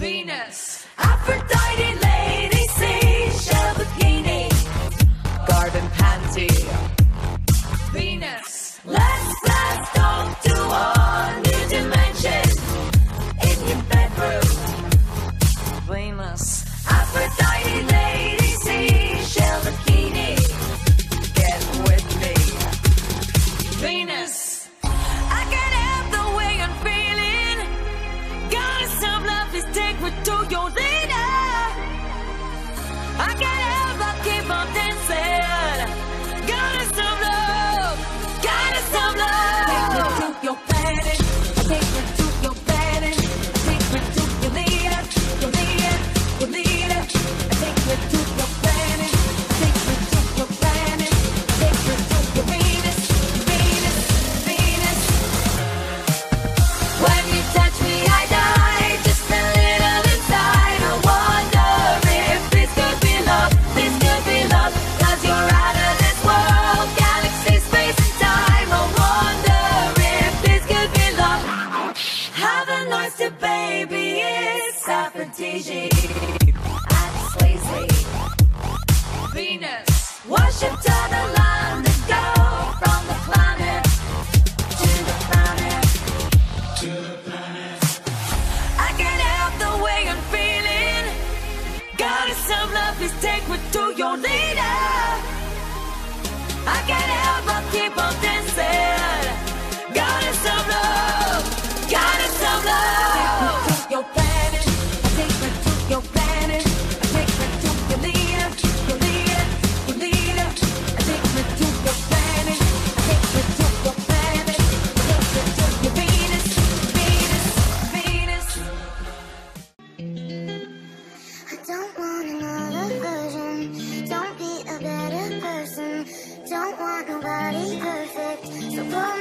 Venus, Aphrodite, Lady, Seashell, Bikini, Garden Pansy. Venus, let's blast off to a new dimension in your bedroom. Venus, Aphrodite, Lady, Seashell, Bikini, get with me. Venus, I can't help the way I'm feeling. Goddess of love, please take me to your leader. I can't help but keep on dancing. Goddess of love, goddess of love. Take me to your planet, take me to your planet, take me to your leader, your leader, your leader. Take me to your planet, take me to your planet, take me to your Venus, Venus, Venus. When you touch me, I die just a little inside. I wonder if this could be love, this could be love. 'Cause you're out of this world, galaxy, space and time. I wonder if this could be love. Have a nice day, baby, it's Aphrodite. I'm Swayze. Venus, worship to the land and go from the planet to the planet. I can't help the way I'm feeling. Goddess of love, please take me to your leader. I can't help but keep on dancing. Goddess of love, goddess of love. Take me to your planet, take me to your planet, take me to your leader, your leader, your leader. Take me to your planet, take me to your planet, take me to your Venus, Venus, Venus. I don't want another version. Don't be a better person. Don't want nobody perfect. So